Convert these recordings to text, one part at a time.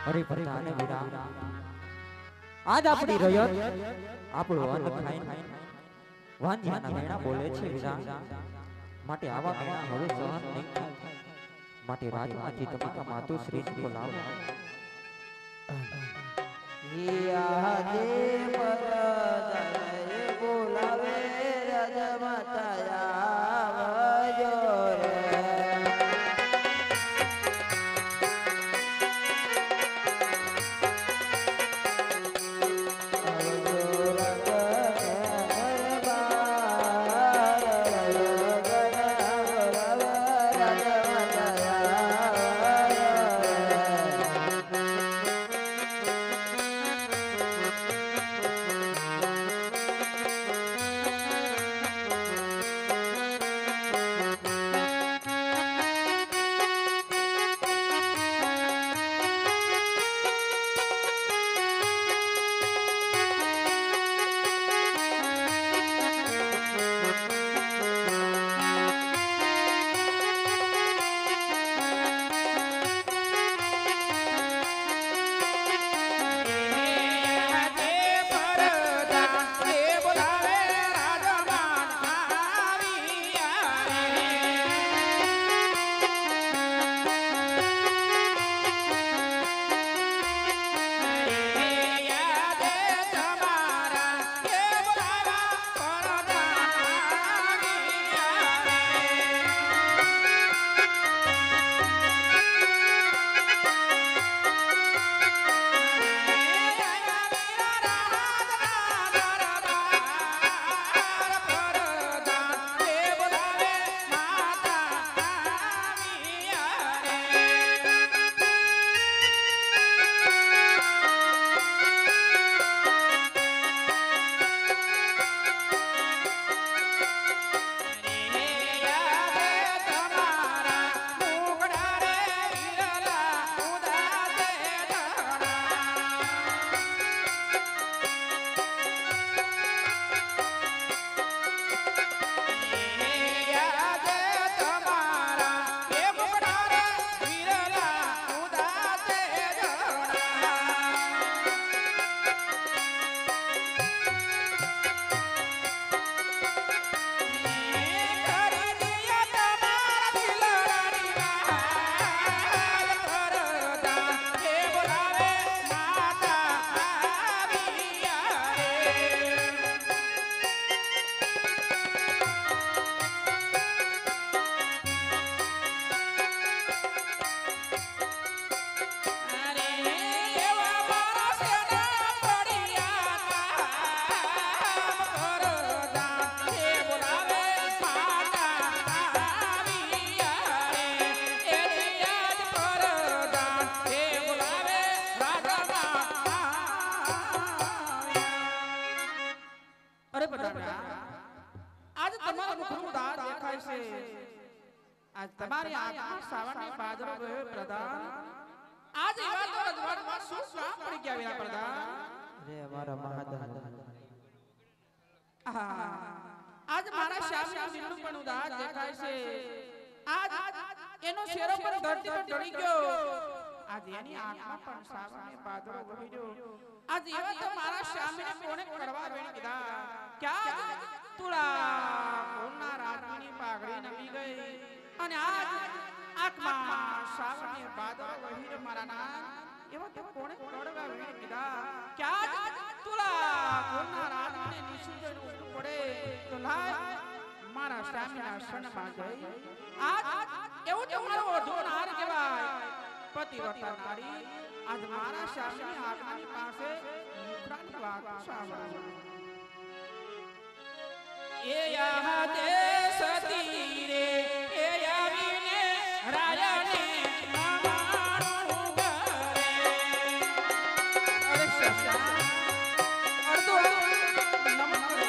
અરે પ્રધાને વિરામ આજ આપણી રયત આપણો અન્ન ખાઈને વાંજિયાના મેણા બોલે છે વિરામ માટે આવા મેણા હવે સહન નહીં થાય માટે રાજમાંથી તમારા માતુશ્રી કો લાવો આજે પરદાને બોલાવે રાજમાતા આવજો રે आज તમારી આંખમાં સાવરની પાદરો ગયો પ્રધાન આજ એવા તો રજવાડમાં શું કામ પડી ગયા વિના પ્રધાન રે અમારા મહાદાન આજ મારા શ્યામનું દિલનું પણ ઉદાસ દેખાય છે આજ એનો શેરો પર ધરતી પર ઢળી ગયો આજ એની આંખમાં પણ સાવરને પાદરો વહી આજ એવા તો મારા શ્યામને કોણે કરવા વેણી કીધા ક્યાં તુળા કોના રાજની પાઘડી નમી ગઈ અને આજ આંખમાં સાવરને પાદરો વહી મારા નામ એવા તો કોણે કરવા વેણી કીધા ક્યાં તુળા કોના રાજને નિશુજન ઉઠવું પડે તો લાય મારા શ્યામના શરણમાં જઈ આજ એવું તો મારો વધુ નાર કહેવાય પતિવ્રતા નારી આજ મારા શ્યામની આજ્ઞાની પાસે મુખડાની વાત સાંભળો એ યાદે સતી રે એ આવીને રાજાને મામાણું કરે અરે શ્યામ અર્ધો નમન કરે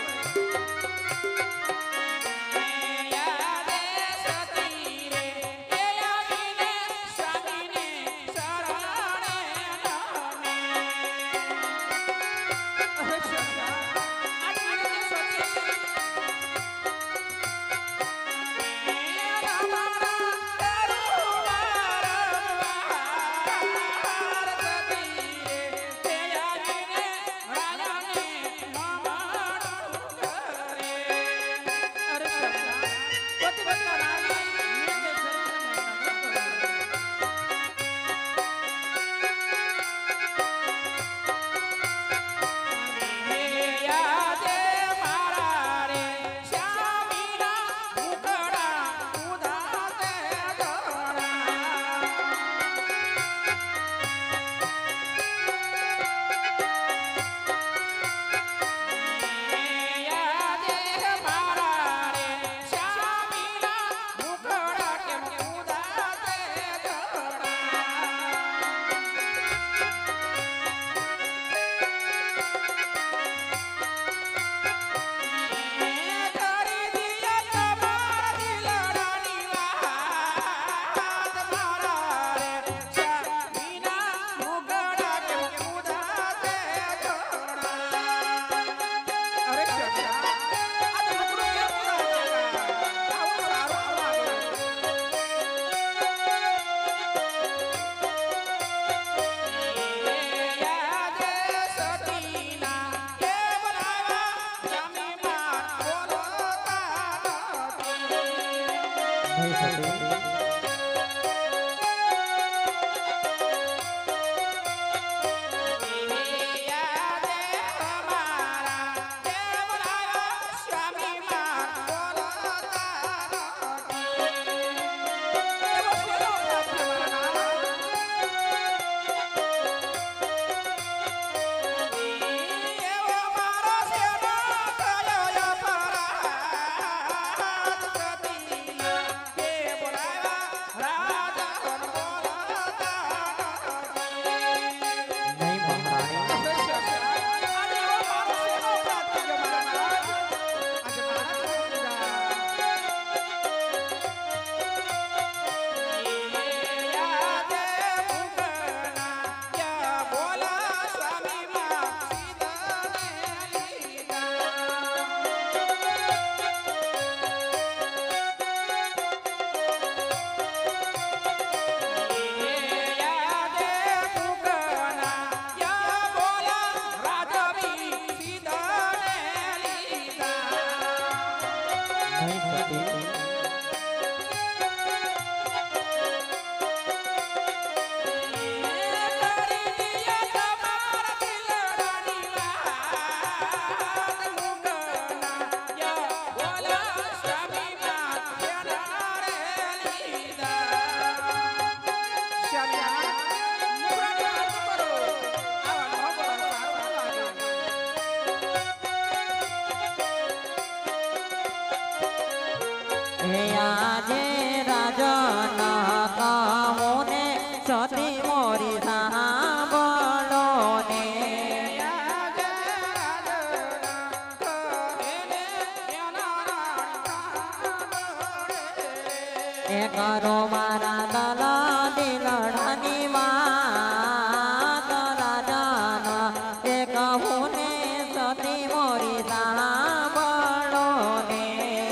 નહીં સતી આજે રાજના કામોને સતી મોરી સાંભળો ને એ કરો મારા દલા દિલડાની વાત રાજાના એ કહું ને સતી મોરી સાંભળો ને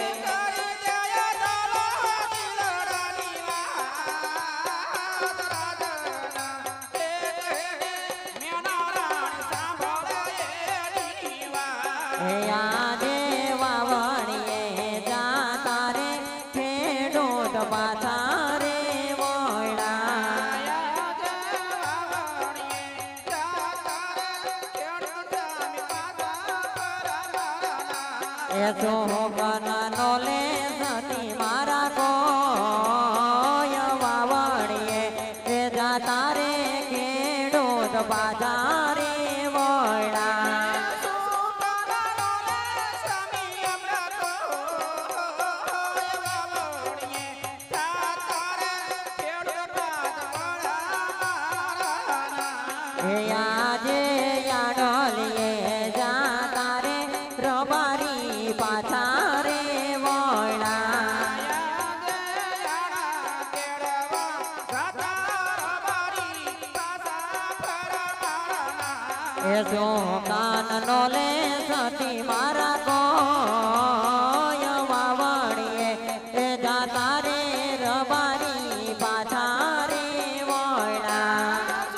આજે વાવણીએ જાતા રે ખેડૂત પાછા રે વળ્યા એ શોભન નો લે સતી મારા કોય વાવણીએ એ જાતા રે ખેડૂત પાછા રે વળ્યા આજે યાડલીએ જાતા રે રબારી પાછા રે વળ્યા એ જો કાન નો લે સતી મારા કોય વાવણીએ એ જાતા રે રબારી પાછા રે વળ્યા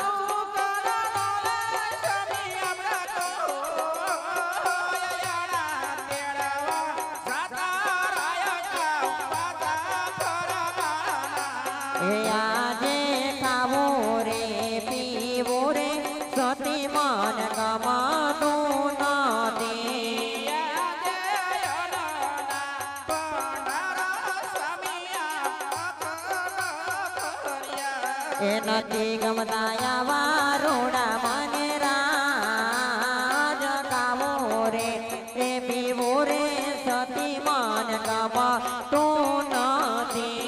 એ આજે ખાવો રે પીવો રે સતી મન ગમતું નથી એ નથી ગમતા આવા રોડા મને રાજ ખાવો રે એ પીવો રે સતી મન ગમતું નથી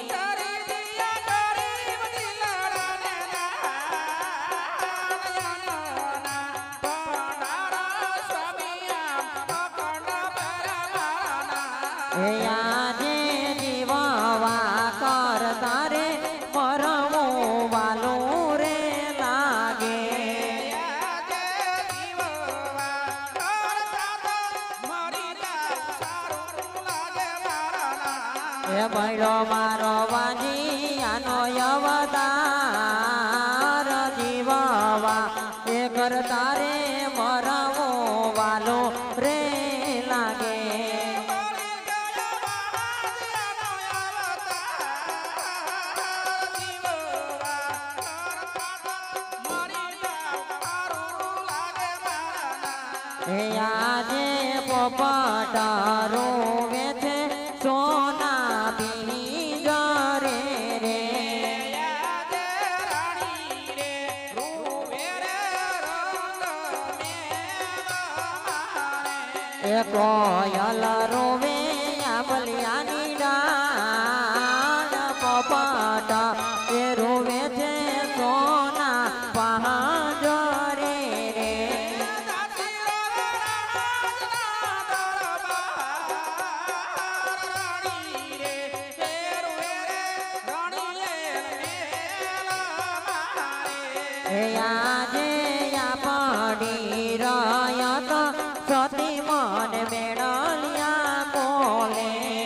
આજે જીવવા કરતા રે પરમો વાલું રે લાગે એ બૈરો મારો વાજી આનો અવતાર જીવવા એ કરતા રે મરવો વાલો રે લાગે હે આજે પોપટ રોવે છે સોના પિંજરે રે આજે રાણી રે રૂવે રે રંગ મેલમારે એ કોયલ રોવે આંબલિયાની ડાળ પોપટ એ રોવે છે સોના પાંજરે રે હે આજે પડી રયત સતી મન મેળલિયા કોલે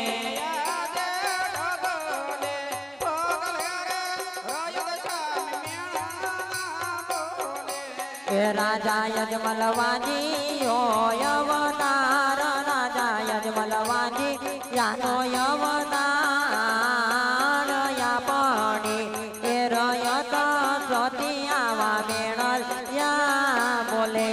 એ રાજા યજમલવાજી અવતાર રાજા યજમલવાજી યાનો અવતાર યા પડી એ રયત સતી આવા મેળલિયા બોલે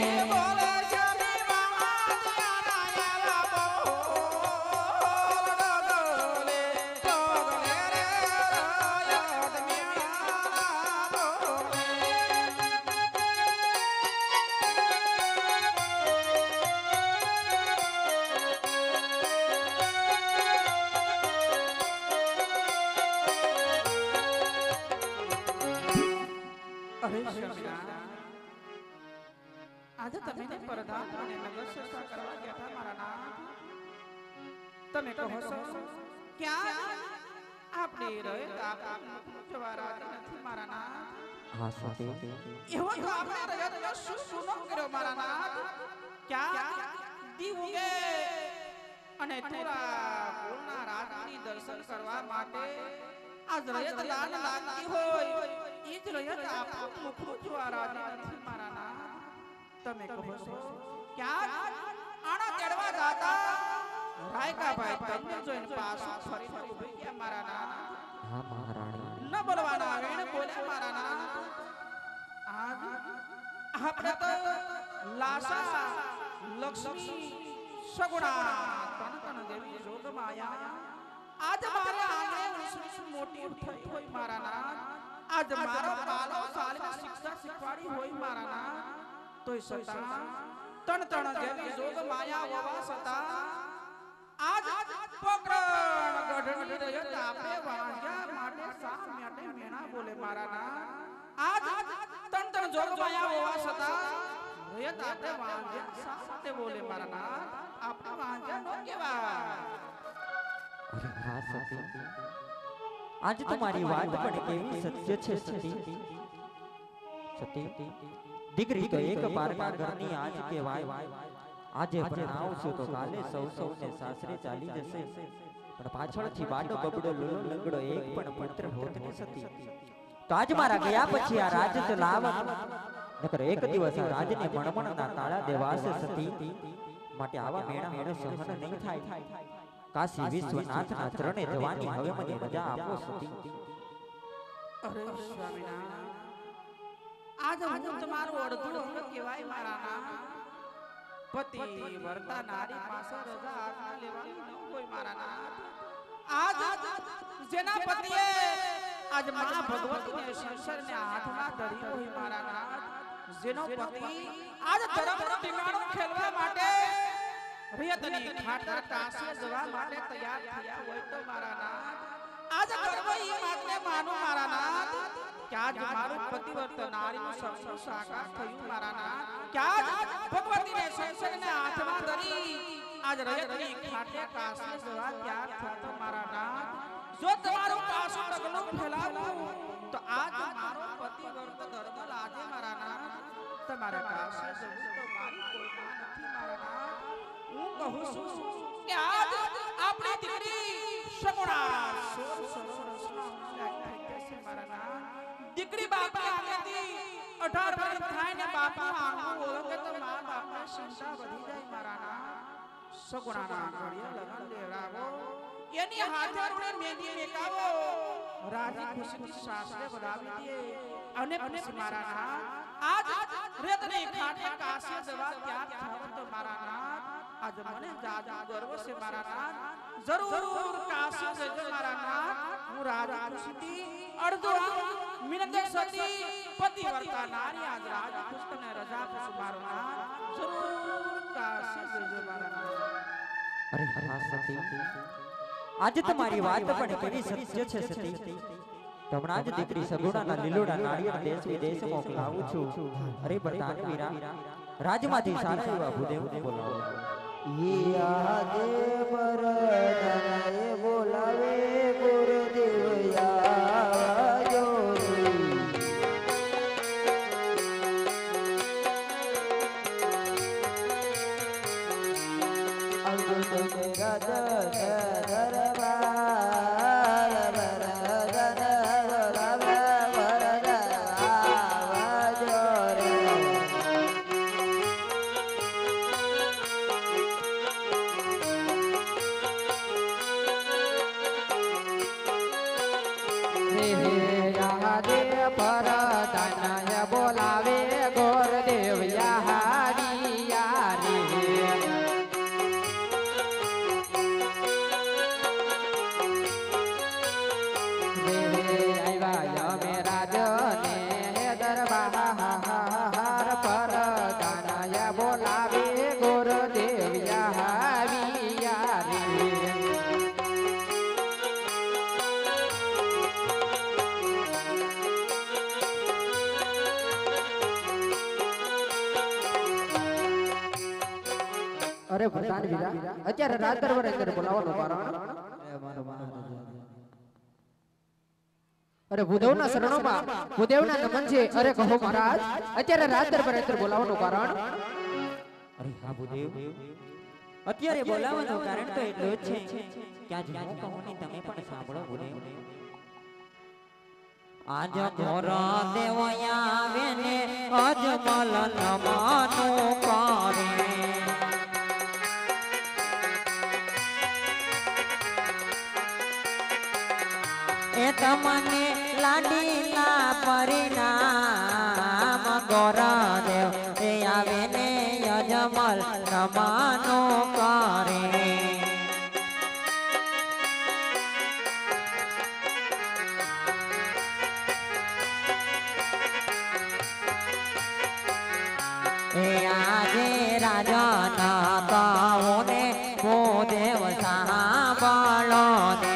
આજે તમે ને પરદાન અને નગર સરખા કરવા ગયા હતા મારા નાથ. તમે કહો છો ક્યાં આપણે રહે જવા રાજી નથી મારા નાથ. હા સતી એવો તો આપણે રહ્યા શું સુનો કર્યો મારા નાથ. ક્યાં દીવુગે અને થોડા બોલના રાજની દર્શન કરવા માટે આજ રયત લાલ લાગતી હોય ઈ જ રયત આપણું મુખું જોવા રાજી નથી મારા નાથ. તમે કહો છો ક્યાં આણા તેડવા જાતા રાયકા ભાઈ તમને જોઈને પાછું ફરીને ઊભી ગયા મારા નાથ. હા મહારાણી ન બોલવાના વેણ બોલ્યા મારા નાથ. આજ આપણે તો લાસા લક્ષ્મી સગુણા તન દેવી જોગ માયા આજ મારા આંગણે મોટી થઈ હોય મારા નાથ. આજ મારો પાલો સાલીને શિક્ષા શીખવાડી હોય મારા નાથ. તોય સતા તણ જેવી જોગ માયા હોવા સતા આજ પકરણ ગઢની રયત આપે વાંગ્યા માટે સા માટે મેણા બોલે મારા નાથ. આજ તણ જોગ માયા હોવા સતા રયત આપે વાંગ્યા સા માટે બોલે મારા નાથ. આપણે વાંગ્યા નો કેવા. અરે હા સતી આજ તમારી વાત પણ કેવી સત્ય છે સતી સતી દીકરી તો એક પારકા ઘરની આજ કહેવાય. આજે ભણાવશું તો કાલે સૌને સાસરે ચાલી જશે. પણ પાછળથી બાડો બબડો લોલો લંગડો એક પણ પુત્ર હોત ને સતી તો આજ મારા ગયા પછી આ રાજ ચલાવત નકર એક દિવસ આ રાજને મણમણના તાળા દેવાશે સતી. માટે આવા મેણા મેળો સહન નહીં થાય. કાશી વિશ્વનાથના ચરણે જવાની હવે મને રજા આપો સતી. અરે સ્વામિનારાયણ આજ હું તમારું અડધું અંગ કહેવાય મારા નાથ. પતિ વર્તા નારી પાસે રજા આજ્ઞા લેવાની ન હોય મારા નાથ. આજ જેના પતિએ આજ માં ભગવતીને શંકરને હાથમાં ધરી હોય મારા નાથ. જેનો પતિ આજ ધર્મનો ટીમાણો ખેલવા માટે રયતની ખાટર કાશે જવા માટે તૈયાર થયા હોય તો મારા નાથ આજ ગર્વ ઈ વાતને માનો મારા નાથ કે આજ મારું પતિવ્રત નારીનું સપનું સાકાર થયું મારા નાથ. કે આજ ભગવતીને શંકરને હાથમાં ધરી આજ રયતની ખાટે કાશે જવા તૈયાર થતો મારા નાથ. જો તમારું પાસું પગલું ફેલાવું તો આજ મારો પતિવ્રત ધર્મ લાગે મારા નાથ. તમારા પાસે જવું તો મારી કોઈ ના નથી મારા નાથ. હું કહું છું કે આજ આપણી દીકરી સગુણા સોર સરોવરસમાં લાગી છે મારા નાથ. દીકરી બાપની આગેથી 18 વર્ષ થાય ને બાપનું આંગણું ઓળખે તો મા બાપને ચિંતા વધી જાય મારા નાથ. સગુણાના ઘડિયા લગન લેવડાવો એની હાથે રૂડે મહેંદી મેકાવો રાજી ખુશીથી સાસરે વધાવી દે અને પછી મારા નાથ આજ રેતની ખાટે કાશે દવા ત્યાગ થાવ તો મારા નાથ આજ મને જાદુ ગર્વ છે મારા નાથ જરૂર કાશે જજો મારા નાથ હું રાજા ખુશી અડધો મિનત સતી પતિ વર્તા નારી આજ રાજા ખુશને રજા પૂછ મારો નાથ જરૂર કાશે જજો મારા નાથ અરે હા સતી આજે તમારી વાત પણ કેવી સત્ય છે સતી હમણાં જ દીકરી સગુણાના લીલોડા નાળિયેર દેશ વિદેશ મોકલાવું છું અરે બતાન વીરા રાજમાંથી સારા એવા ભૂદેવને બોલાવો દેવ વરદાનય બોલાવે ગુરુદેવ આવજો બોલાવે ગોરદેવ યારિયા રે આવ્યા મે રાજને દરબાર પર દાનયા બોલાવે ગોરદેવ યારિયા રે અરે ભગવાન વીરા અત્યારે રાત દરબારે અંદર બોલાવવાનું કારણ અરે ભૂદેવના શરણોમાં ભૂદેવના નમન છે અરે કહો મહારાજ અત્યારે રાત દરબારે અંદર બોલાવવાનું કારણ અરે હા ભૂદેવ અત્યારે બોલાવવાનું કારણ તો એટલું જ છે કે આજ હું કહું ને તમે પણ સાંભળો ભૂદેવ આજ મોરા દેવયા આવે ને અજમલ નમાનો કરે એ તમને લાડીલા પરિણામ ગોરદેવ એ આવે ને અજમલ નમાનો કરે એ આજે રાજાના કાઓને ભૂદેવ સાંભળો ને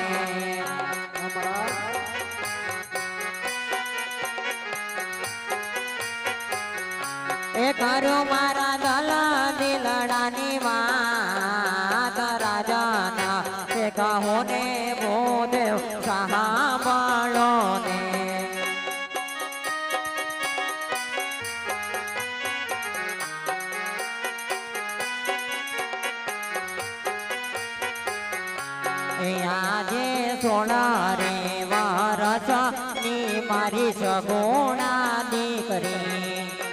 એ કરો મારા દલા દિલડાની વાત રાજાના એ કહો ને ભૂદેવ સાંભળો ને આજે સોના રે વારસા ની મારી સગુણા દીકરી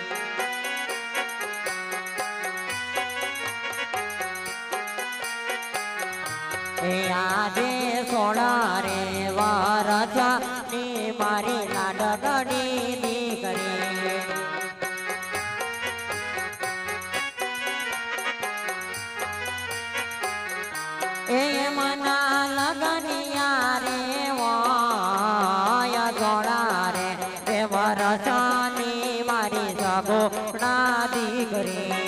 આજે સોના રે વારસા ની મારી લાડકડી દીકરી એ મના લગનિયા રે વાયા જોડા રે એ વરસાની મારી સગુણા દીકરી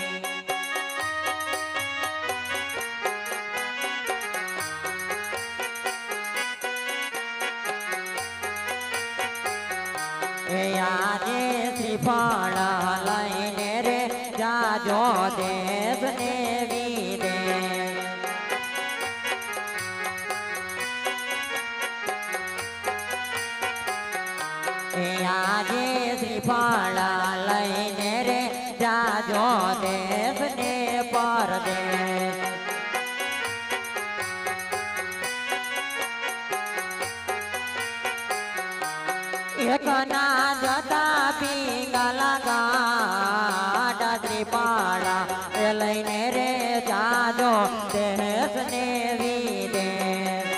એ આજે શ્રીફળ લઈને રે જાજો દેશ ને વિદેશ એ આજે શ્રીફળ લઈને રે જાજો દેશ ને પરદેશ એક ના જતા પિંગલા ગાડા ત્રિપાળા એ લઈને રે જાજો દેશ ને વિદેશ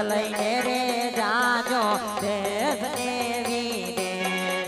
લઈને રે જાજો દેશને વિદેશ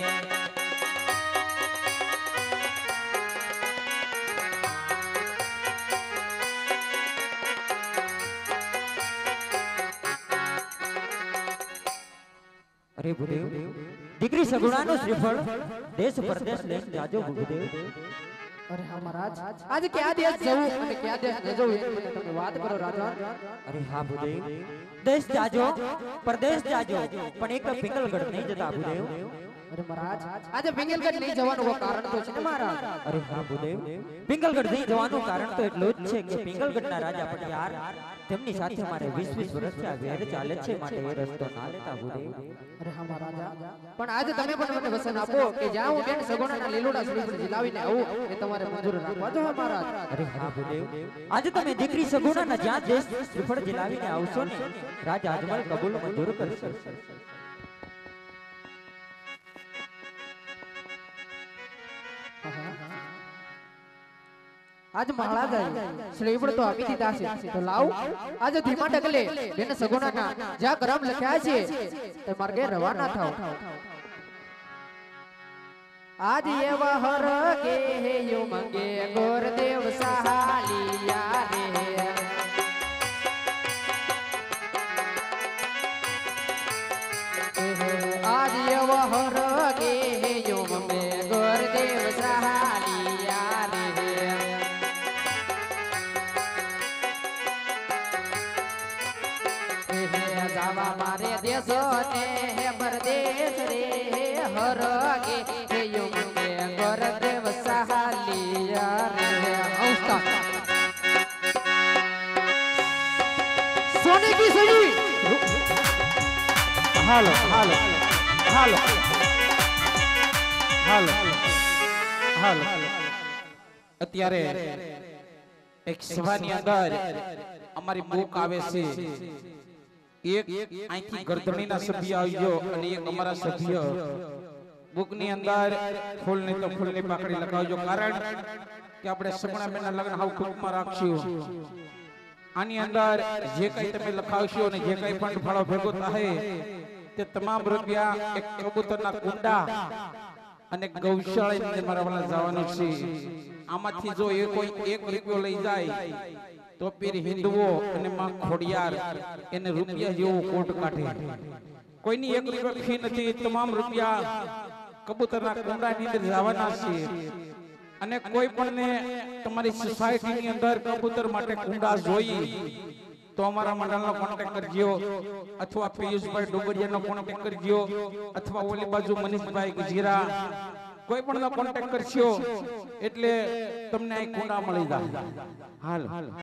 અરે ભૂદેવ દીકરી સગુણાનું શ્રીફળ દેશ પરદેશ લઈને જાજો ભૂદેવ અરે હા મહારાજ આજે ક્યાં દેશ જવું અને ક્યાં દેશ ન જવું એની મને તમે વાત કરો રાજા. અરે હા ભૂદેવ દેશ જાજો પરદેશ જાજો પણ એક પિંગલગઢ નહીં જતા ભૂદેવ. અરે મહારાજ આજે પિંગલગઢ નહીં જવાનું કોઈ કારણ તો છે ને મહારાજ. અરે હા ભૂદેવ પિંગલગઢ નહીં જવાનું કારણ તો એટલું જ છે કે પિંગલગઢના રાજા પટિયાર તેમની સાથે મારે 20 વર્ષથી આ વેર ચાલે છે માટે એ રસ્તો ના લેતા ભૂદેવ. અરે હા મહારાજા પણ આજે તમે પણ મને વચન આપો કે જ્યાં હું બેન સગુણાના લીલોડા શ્રીફળ ઝીલાવીને આવું એ તમારે મંજૂર રાખવા જો મહારાજ. અરે હા ભૂદેવ આજે તમે દીકરી સગુણાના જ્યાં દેશ શ્રીફળ ઝીલાવીને આવશો ને રાજા અજમલ કબૂલ મંજૂર કરશે. આજ મહારાજ શ્રીફળ તો આપી દીધા છે તો લાવ આજે ધીમા ડગલે બેન સગુણાના જ્યાં કરમ લખ્યા છે તે માર્ગે રવાના થાવ. આજ એવા હર કે હે યો મંગે ગોરદેવ સહાલિયા રે. આજ એવા હર કે હે યો મંગે ગોરદેવ સહાલિયા રે. જાવા મારે દેશો ને હે પરદેશ રે હર કે હે યો મંગે ગોરદેવ સહાલિયા રે. અવસ્થા સોને કી સજી હાલો હાલો હાલો હાલો હાલો અત્યારે એક સભાની અંદર અમારી બુક આવે છે. એક અહીંથી ગરદણીના સભ્ય આવ્યો અને એક અમારા સભ્ય બુકની અંદર ફૂલની તો ફૂલની પાકડી લગાવજો કારણ કે આપણે સગુણાબેનના લગ્ન હાવ ટૂંકમાં રાખશું. આની અંદર જે કંઈ તમે લખાવશો અને જે કંઈ પણ ફાળો ભેગો થાય તે તમામ રૂપિયા એક કબૂતરના કુંડા અને ગૌશાળાની અંદર મારા વાળા જવાનું છે. આમાંથી જો એ કોઈ એક રૂપિયો લઈ જાય તો પીર હિન્દુઓ અને માં ખોડિયાર એને રૂપિયા જેવો કોટ કાઢે. કોઈની એક રૂપિયા ફી નથી. તમામ રૂપિયા કબૂતરના કુંડાની અંદર જવાના છે. અને કોઈ પણ તમારી સોસાયટીની અંદર કબૂતર માટે કુંડા જોઈ તો અમારા મંડળનો કોન્ટેક્ટ કરજો અથવા પિયુષભાઈ ડુંગરિયાનો કોન્ટેક્ટ કરજો અથવા ઓલી બાજુ મનીષભાઈ ગજીરા કોઈ પણ કોન્ટેક્ટ કરશો એટલે તમને આ કુંડા મળી જાય. હાલ